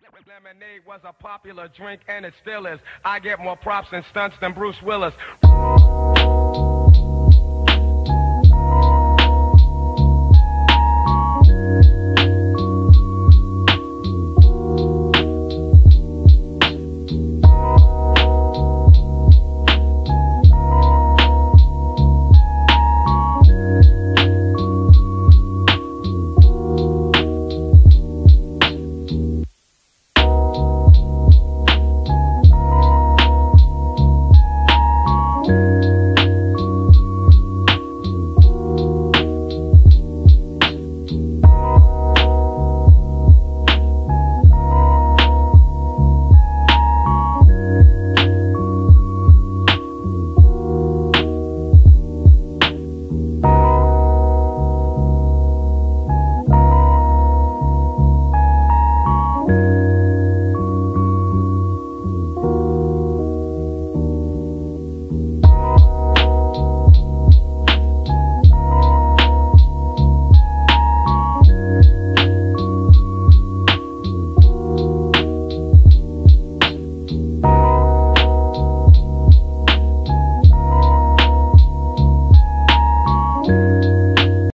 Lemonade was a popular drink and it still is. I get more props and stunts than Bruce Willis. You